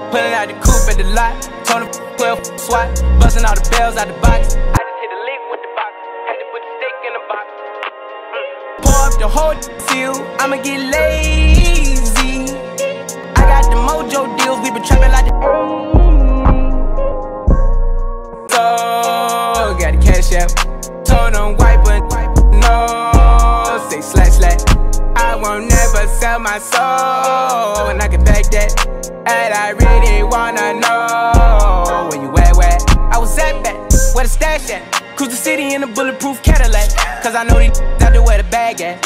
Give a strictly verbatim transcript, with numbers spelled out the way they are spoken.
Pulling out the coupe at the lot. Told him twelve swat. Busting all the bells out the box. I just hit a lick with the box. Had to put the stick in the box. Mm. Pour up the whole field. I'ma get lazy. I got the mojo deals. We been trapping like the So got the cash out. Told them wipe but no. Say slash slash. I won't never sell my soul, and I can back that. And I really wanna know where you at, where I was at back, where the stash at. Cruise the city in a bulletproof Cadillac, cause I know these out there where the bag at.